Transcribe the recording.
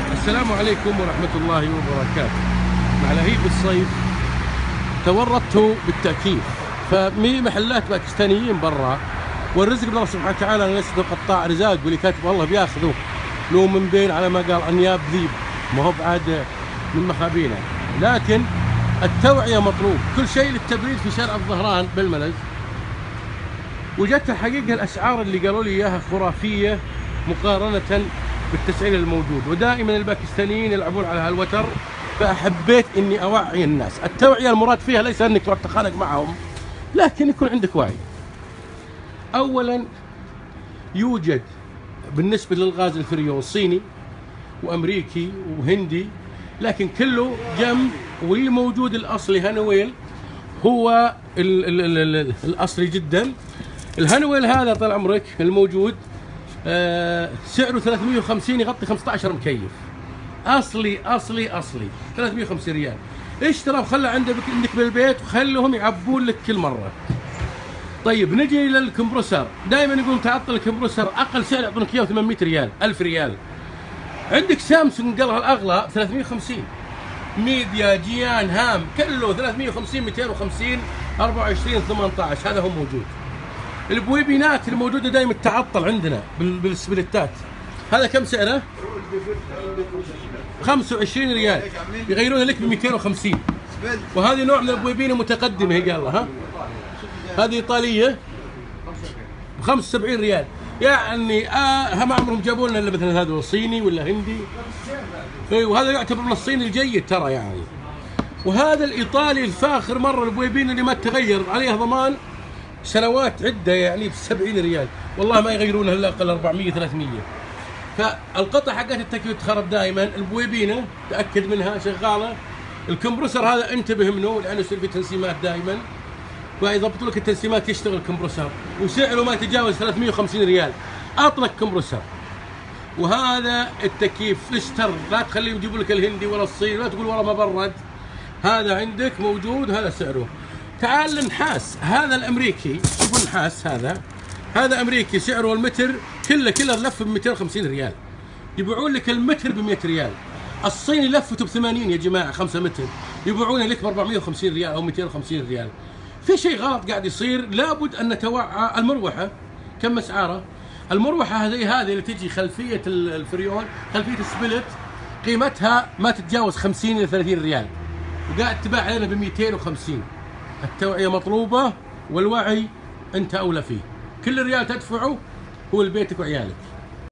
السلام عليكم ورحمة الله وبركاته. مع لهيب الصيف تورطت بالتأكيد، فمي محلات باكستانيين برا، والرزق بالله سبحانه وتعالى. أنا لست قطاع رزاق واللي كاتب الله بياخذه لو من بين، على ما قال أنياب ذيب، ما هو بعد من مخابينا. لكن التوعية مطلوب، كل شيء للتبريد في شارع الظهران بالملز. وجدت الحقيقة الأسعار اللي قالوا لي إياها خرافية مقارنة بالتسعير الموجود، ودائما الباكستانيين يلعبون على هالوتر، فحبيت اني اوعي الناس. التوعية المراد فيها ليس انك تروح تتخانق معهم، لكن يكون عندك وعي. اولا يوجد بالنسبة للغاز الفريون صيني وامريكي وهندي، لكن كله جنب، واللي موجود الاصلي هانويل هو الاصلي جدا. الهانويل هذا طال عمرك الموجود سعره 350 يغطي 15 مكيف، اصلي اصلي اصلي 350 ريال. اشترى وخلى عندك بالبيت وخلهم يعبون لك كل مره. طيب نجي للكمبروسر، دائما يقولون تعطل الكمبروسر، اقل سعر يعطونك اياه 800 ريال 1000 ريال. عندك سامسونج قالها الاغلى 350، ميديا جيان هام كله 350 250 24 18، هذا هو موجود. البويبينات الموجوده دائما تعطل عندنا بالسبلتات، هذا كم سعره؟ 25 ريال، يغيرونها لك ب 250. وهذه نوع من البويبينه متقدمه، هي قال لها هذه ايطاليه ب 75 ريال. يعني ما عمرهم جابوا لنا الا مثلا هذا صيني ولا هندي، وهذا يعتبر من الصيني الجيد ترى يعني. وهذا الايطالي الفاخر مره، البويبين اللي ما تغير عليها ضمان سنوات عده، يعني ب 70 ريال، والله ما يغيرونها الا اقل 400 300. فالقطع حقت التكييف تخرب دائما، البويبينه تاكد منها شغاله. الكمبروسر هذا انتبه منه لانه يصير في تنسيمات دائما، فيضبطوا لك التنسيمات يشتغل الكمبروسر، وسعره ما يتجاوز 350 ريال اطلق كمبروسر. وهذا التكييف اشتر، لا تخليهم يجيبوا لك الهندي ولا الصيني، لا تقول والله ما برد، هذا عندك موجود، هذا سعره. تعال النحاس، هذا الامريكي، شوفوا النحاس هذا امريكي، سعره المتر كله لف ب 250 ريال، يبيعون لك المتر ب 100 ريال. الصيني لفته ب 80 يا جماعه 5 متر، يبيعونه لك ب 450 ريال او 250 ريال. في شيء غلط قاعد يصير، لابد ان نتوعى. المروحه كم اسعارها؟ المروحه زي هذه اللي تجي خلفيه الفريون، خلفيه السبلت، قيمتها ما تتجاوز 50 الى 30 ريال، وقاعد تباع علينا ب 250. التوعيه مطلوبه، والوعي انت اولى فيه. كل ريال تدفعه هو لبيتك وعيالك.